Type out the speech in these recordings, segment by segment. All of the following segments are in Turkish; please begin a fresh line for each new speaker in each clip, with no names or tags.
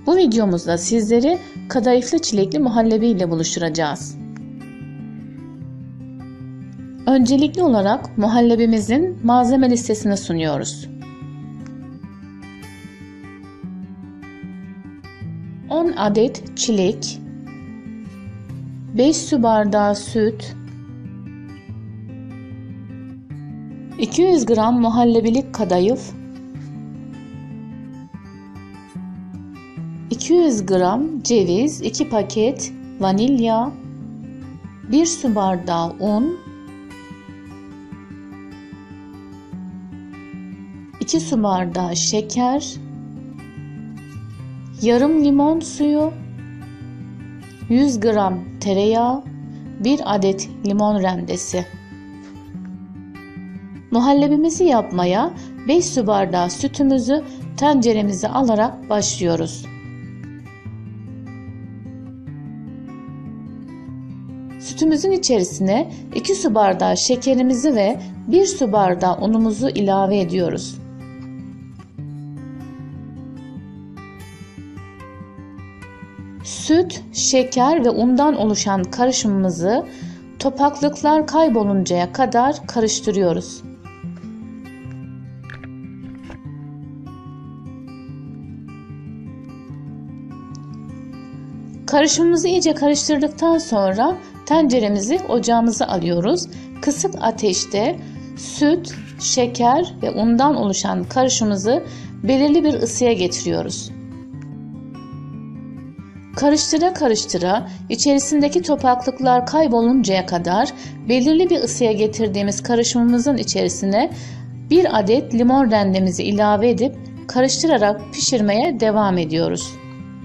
Bu videomuzda sizleri kadayıflı çilekli muhallebi ile buluşturacağız. Öncelikli olarak muhallebimizin malzeme listesini sunuyoruz. 10 adet çilek, 5 su bardağı süt, 200 gram muhallebilik kadayıf, 200 gram ceviz, 2 paket vanilya, 1 su bardağı un, 2 su bardağı şeker, yarım limon suyu, 100 gram tereyağı, 1 adet limon rendesi. Muhallebimizi yapmaya 5 su bardağı sütümüzü tenceremize alarak başlıyoruz. Sütümüzün içerisine 2 su bardağı şekerimizi ve 1 su bardağı unumuzu ilave ediyoruz. Süt, şeker ve undan oluşan karışımımızı topaklıklar kayboluncaya kadar karıştırıyoruz. Karışımımızı iyice karıştırdıktan sonra tenceremizi ocağımıza alıyoruz. Kısık ateşte süt, şeker ve undan oluşan karışımımızı belirli bir ısıya getiriyoruz. Karıştıra karıştıra içerisindeki topaklıklar kayboluncaya kadar belirli bir ısıya getirdiğimiz karışımımızın içerisine 1 adet limon rendemizi ilave edip karıştırarak pişirmeye devam ediyoruz.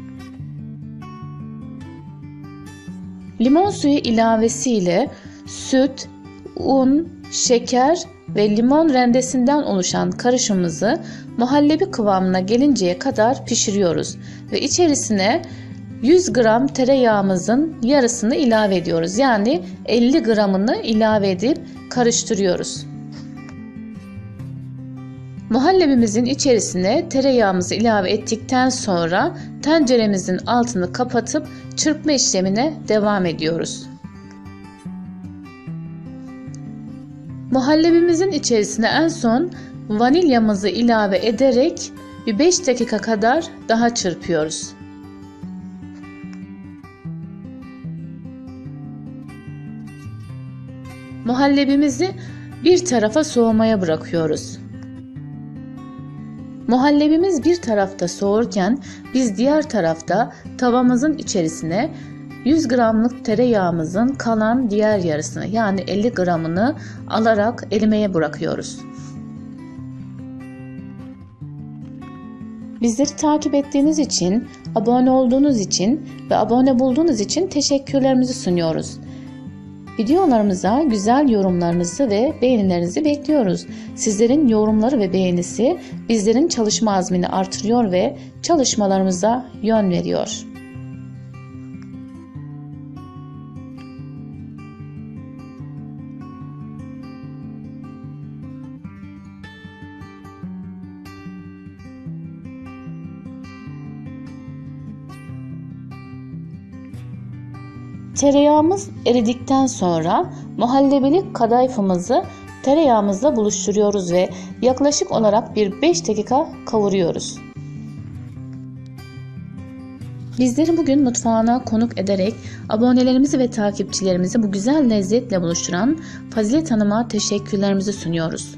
Limon suyu ilavesiyle süt, un, şeker ve limon rendesinden oluşan karışımımızı muhallebi kıvamına gelinceye kadar pişiriyoruz ve içerisine 100 gram tereyağımızın yarısını ilave ediyoruz. Yani 50 gramını ilave edip karıştırıyoruz. Muhallebimizin içerisine tereyağımızı ilave ettikten sonra tenceremizin altını kapatıp çırpma işlemine devam ediyoruz. Muhallebimizin içerisine en son vanilyamızı ilave ederek bir 5 dakika kadar daha çırpıyoruz. Muhallebimizi bir tarafa soğumaya bırakıyoruz. Muhallebimiz bir tarafta soğurken biz diğer tarafta tavamızın içerisine 100 gramlık tereyağımızın kalan diğer yarısını yani 50 gramını alarak erimeye bırakıyoruz. Bizleri takip ettiğiniz için, abone olduğunuz için ve abone bulduğunuz için teşekkürlerimizi sunuyoruz. Videolarımıza güzel yorumlarınızı ve beğenilerinizi bekliyoruz. Sizlerin yorumları ve beğenisi bizlerin çalışma azmini artırıyor ve çalışmalarımıza yön veriyor. Tereyağımız eridikten sonra muhallebilik kadayıfımızı tereyağımızla buluşturuyoruz ve yaklaşık olarak bir 5 dakika kavuruyoruz. Bizleri bugün mutfağına konuk ederek abonelerimizi ve takipçilerimizi bu güzel lezzetle buluşturan Fazilet Hanım'a teşekkürlerimizi sunuyoruz.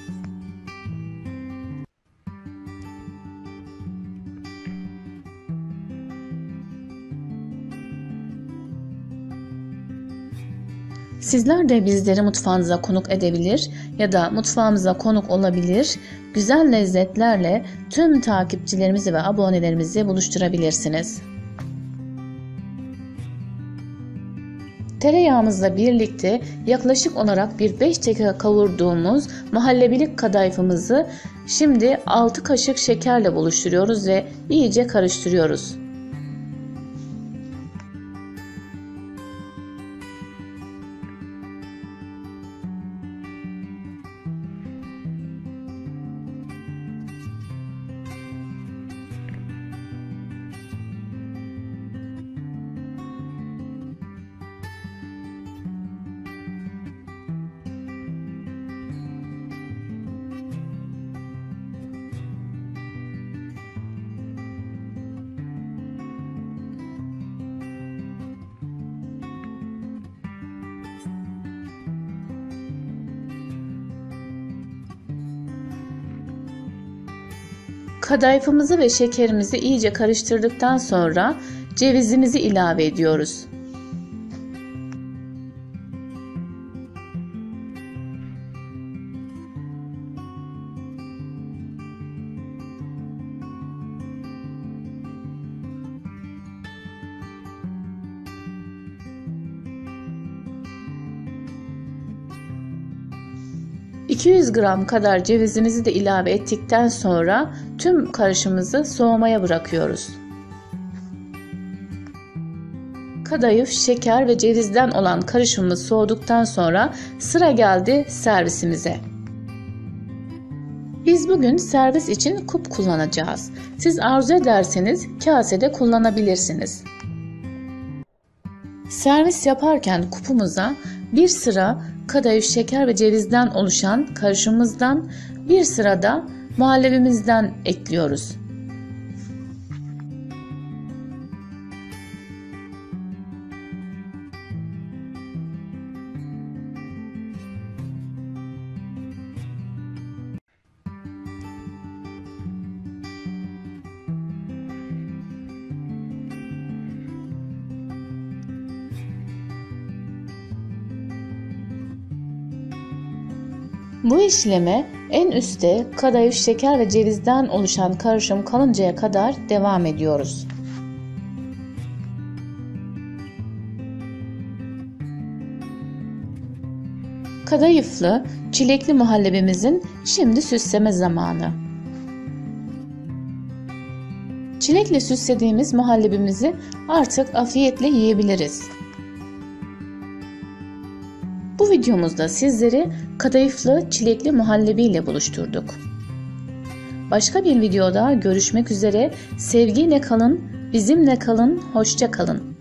Sizler de bizleri mutfağınıza konuk edebilir ya da mutfağımıza konuk olabilir, güzel lezzetlerle tüm takipçilerimizi ve abonelerimizi buluşturabilirsiniz. Tereyağımızla birlikte yaklaşık olarak bir 5 dakika kavurduğumuz muhallebilik kadayıfımızı şimdi 6 kaşık şekerle buluşturuyoruz ve iyice karıştırıyoruz. Kadayıfımızı ve şekerimizi iyice karıştırdıktan sonra cevizimizi ilave ediyoruz. ...200 gram kadar cevizimizi de ilave ettikten sonra tüm karışımımızı soğumaya bırakıyoruz. Kadayıf, şeker ve cevizden olan karışımımız soğuduktan sonra sıra geldi servisimize. Biz bugün servis için kup kullanacağız. Siz arzu ederseniz kasede kullanabilirsiniz. Servis yaparken kupumuza bir sıra kadayıf, şeker ve cevizden oluşan karışımımızdan, bir sıra da muhallebimizden ekliyoruz. Bu işleme en üstte kadayıf, şeker ve cevizden oluşan karışım kalıncaya kadar devam ediyoruz. Kadayıflı, çilekli muhallebimizin şimdi süsleme zamanı. Çilekle süslediğimiz muhallebimizi artık afiyetle yiyebiliriz. Bu videomuzda sizleri kadayıflı çilekli muhallebi ile buluşturduk. Başka bir videoda görüşmek üzere. Sevgiyle kalın, bizimle kalın, hoşça kalın.